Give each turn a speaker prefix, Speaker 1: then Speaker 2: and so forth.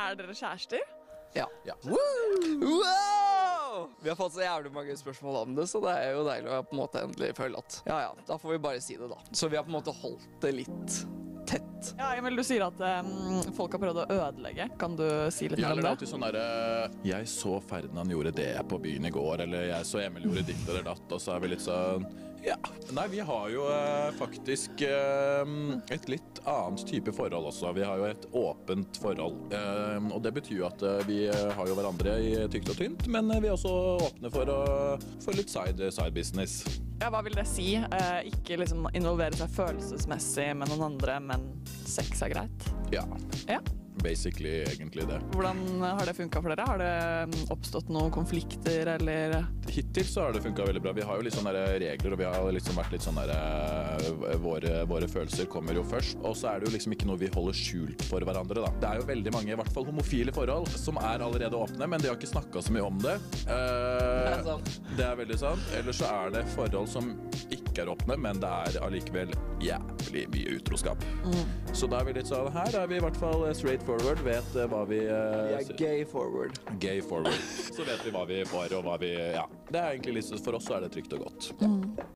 Speaker 1: dere kjærester?
Speaker 2: Ja.
Speaker 3: Wow! Vi har fått så jævlig mange spørsmål om det, så det er jo deilig å på en måte endelig føle at ja, da får vi bare si det da. Så vi har på en måte holdt det litt tett.
Speaker 1: Ja, Emil, du sier at folk har prøvd å ødelegge. Kan du si litt mer om
Speaker 4: eller
Speaker 1: det?
Speaker 4: alltid sånn der, jeg så Ferdinand gjorde det på byen i går, eller jeg så Emil gjorde ditt eller datt, og så er vi litt sånn, ja. Nei, vi har jo faktisk et litt annet type forhold også. Vi har jo et åpent forhold, og det betyr jo at vi har jo hverandre i tykt og tynt, men vi er også åpne for litt side business.
Speaker 1: Ja, hva vil det si? Ikke liksom involvere seg følelsesmessig med noen andre, men sex er greit?
Speaker 4: Ja.
Speaker 1: Ja.
Speaker 4: Basically egentlig det.
Speaker 1: Hvordan har det funket for dere? Har det oppstått noen konflikter, eller?
Speaker 4: Hittil så har det funket veldig bra. Vi har jo litt sånne regler, og vi har liksom vært litt sånn der, våre følelser kommer jo først, og så er det jo liksom ikke noe vi holder skjult for hverandre da. Det er jo veldig mange, i hvert fall homofile forhold, som er allerede åpne, men de har ikke snakket så mye om det. Det er veldig sant. Ellers så er det forhold som ikke er åpne, men det er allikevel jævlig mye utroskap. Så da er vi litt sånn, her er vi i hvert fall straight forward, vet hva vi...
Speaker 3: Vi er gay forward.
Speaker 4: Gay forward. Så vet vi hva vi får, og hva vi... Ja, det er egentlig litt, for oss så er det trygt og godt.